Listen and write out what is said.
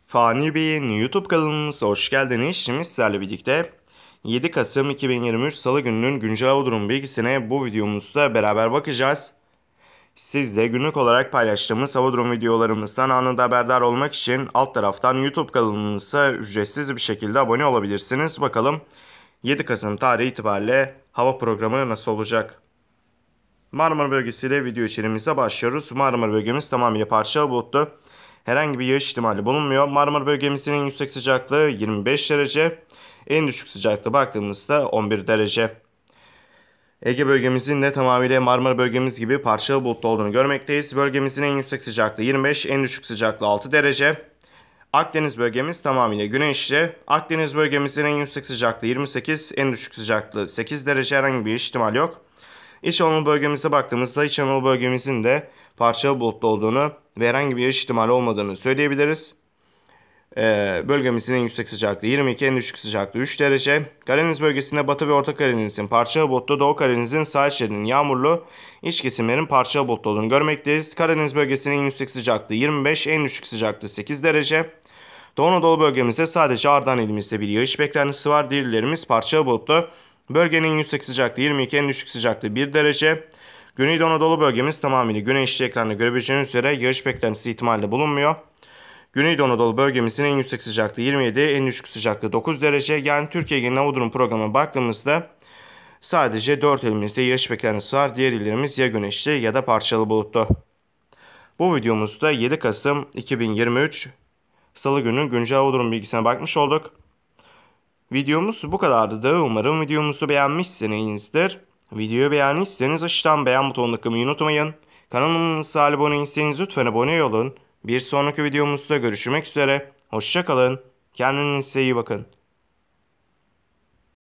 Fani Bey'in YouTube kanalımıza hoş geldiniz. Şimdi sizlerle birlikte 7 Kasım 2023 Salı gününün güncel hava durumu bilgisine bu videomuzda beraber bakacağız. Siz de günlük olarak paylaştığımız hava durum videolarımızdan anında haberdar olmak için alt taraftan YouTube kanalımıza ücretsiz bir şekilde abone olabilirsiniz. Bakalım 7 Kasım tarihi itibariyle hava programı nasıl olacak? Marmara bölgesiyle video içeriğimize başlıyoruz. Marmara bölgemiz tamamıyla parçalı bulutlu. Herhangi bir yağış ihtimali bulunmuyor. Marmara bölgemizin en yüksek sıcaklığı 25 derece. En düşük sıcaklığı baktığımızda 11 derece. Ege bölgemizin de tamamıyla Marmara bölgemiz gibi parçalı bulutlu olduğunu görmekteyiz. Bölgemizin en yüksek sıcaklığı 25, en düşük sıcaklığı 6 derece. Akdeniz bölgemiz tamamıyla güneşli. Akdeniz bölgemizin en yüksek sıcaklığı 28, en düşük sıcaklığı 8 derece. Herhangi bir ihtimal yok. İç Anadolu bölgemize baktığımızda İç Anadolu bölgemizin de parçalı bulutlu olduğunu ve herhangi bir yağış ihtimali olmadığını söyleyebiliriz. Bölgemizin en yüksek sıcaklığı 22, en düşük sıcaklığı 3 derece. Karadeniz bölgesinde Batı ve Orta Karadeniz'in parçalı bulutlu, Doğu Karadeniz'in sahil şeridinin yağmurlu, iç kesimlerin parçalı bulutlu olduğunu görmekteyiz. Karadeniz bölgesinin en yüksek sıcaklığı 25, en düşük sıcaklığı 8 derece. Doğu Anadolu bölgemizde sadece Ardahan ilimizde bir yağış beklentisi var. Diğer illerimiz parçalı bulutlu. Bölgenin en yüksek sıcaklığı 22, en düşük sıcaklığı 1 derece. Güneydoğu Anadolu bölgemiz tamamıyla güneşli, ekranda görebileceğiniz üzere yağış beklentisi ihtimali bulunmuyor. Güneydoğu Anadolu bölgemizin en yüksek sıcaklığı 27, en düşük sıcaklığı 9 derece. Yani Türkiye genel hava durum programına baktığımızda sadece 4 ilimizde yağış beklentisi var. Diğer illerimiz ya güneşli ya da parçalı bulutlu. Bu videomuzda 7 Kasım 2023 Salı günün güncel hava durum bilgisine bakmış olduk. Videomuz bu kadardı da umarım videomuzu beğenmişsinizdir. Videoyu beğendiyseniz aşağıdan beğen butonuna tıklamayı unutmayın. Kanalımıza abone değilseniz lütfen abone olun. Bir sonraki videomuzda görüşmek üzere. Hoşça kalın. Kendinize iyi bakın.